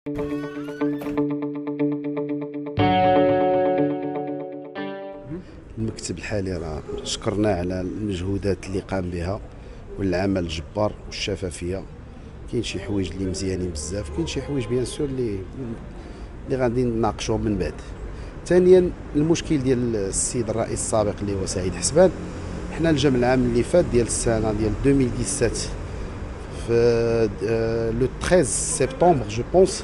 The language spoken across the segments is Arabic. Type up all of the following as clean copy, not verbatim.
المكتب الحالي راه شكرناه على المجهودات اللي قام بها والعمل الجبار والشفافيه. كاين شي حوايج اللي مزيانين بزاف، كاين شي حوايج بيان سور اللي غادي نناقشوهم من بعد. ثانيا المشكل ديال السيد الرئيس السابق اللي هو سعيد حسبان، حنا الجمع العام اللي فات ديال السنه ديال 2017 في لو 13 سبتمبر جو بونس،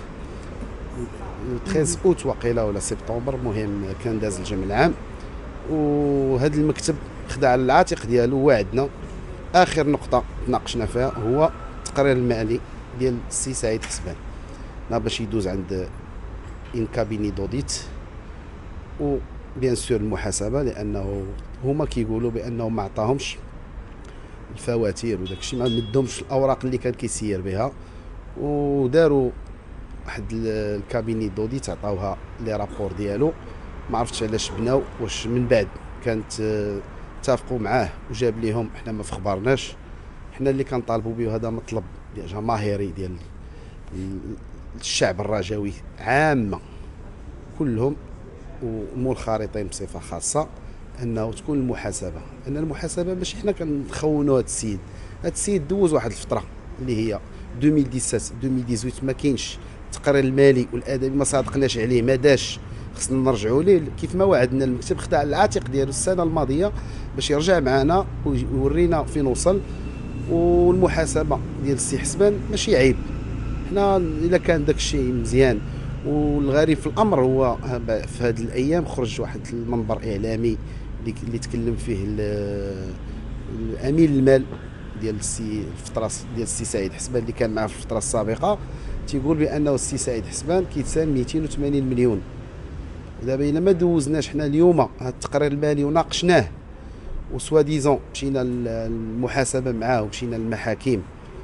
13 اوت واقيلا ولا سبتمبر، المهم كان داز الجمع العام، وهذا المكتب خدا على العاتق ديالو وعدنا. اخر نقطه تناقشنا فيها هو التقرير المالي ديال السي سعيد حسبان، باش يدوز عند ان كابيني دوديت و بيان سور المحاسبه، لانه هما كيقولوا بانه ما عطاهمش الفواتير وداك الشيء، ما مدهمش الاوراق اللي كان كيسير بها، وداروا واحد الكابيني دوديت عطاوها لي رابور ديالو. ما عرفتش علاش بناو، واش من بعد كانت اتفقوا معاه وجاب ليهم، حنا ما فخبرناش. حنا اللي كنطالبوا به هذا مطلب جماهيري ديال الشعب الرجاوي عامه كلهم ومنخرطين بصفه خاصه، انه تكون المحاسبه. ان المحاسبه ماشي حنا كنخونوا هذا السيد دوز واحد الفتره اللي هي 2017 2018 ما كاينش التقرير المالي والادبي، ما صادقناش عليه، ما داش. خصنا نرجعوا ليه كيف ما وعدنا. المكتب خدا على العاتق ديالو السنه الماضيه باش يرجع معنا ويورينا فين وصل. والمحاسبه ديال السي حسبان ماشي عيب، حنا الا كان داك الشيء مزيان. والغريب في الامر هو في هذه الايام خرج واحد المنبر اعلامي اللي تكلم فيه الامين المال ديال الفتره ديال السي سعيد حسبان اللي كان معاه في الفتره السابقه، تيقول بانه السي سعيد حسبان كيتسال 280 مليون. ودابا الا ما دوزناش حنا اليوم هذا التقرير المالي وناقشناه وسوا ديزون مشينا للمحاسبه معاه ومشينا للمحاكم،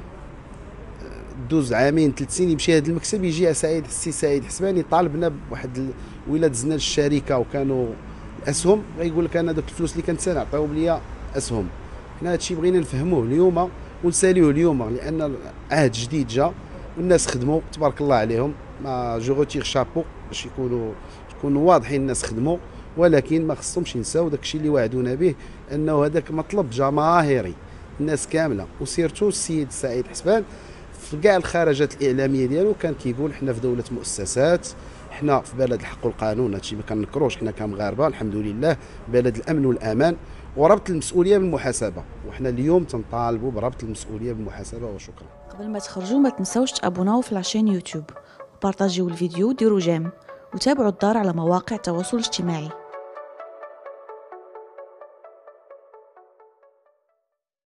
دوز عامين 3 سنين يمشي هذا المكتب يجي السي سعيد حسبان يطالبنا بواحد ولا دزنا للشركه وكانوا الاسهم، غيقول لك انا دوك الفلوس اللي كنت عطاوهم ليا اسهم. حنا هادشي بغينا نفهموه اليوم ونساليوه اليوم، لان عهد جديد جا والناس خدموا تبارك الله عليهم. ما جو روتيغ شابو باش يكونوا واضحين، الناس خدموا، ولكن ما خصهمش ينساو داكشي اللي وعدونا به، انه هذاك مطلب جماهيري الناس كامله. وسيرتو السيد سعيد حسبان في كاع الخرجات الاعلاميه ديالو كان كيقول حنا في دوله مؤسسات، حنا في بلد الحق والقانون. هادشي ما كنكروش، حنا كمغاربه الحمد لله بلد الامن والامان وربط المسؤوليه بالمحاسبه، وحنا اليوم تنطالبوا بربط المسؤوليه بالمحاسبه. وشكرا. قبل ما تخرجوا ما تنسوش تابوناو في العشان يوتيوب وبارطاجيو الفيديو وديروا جيم، وتابعوا الدار على مواقع التواصل الاجتماعي.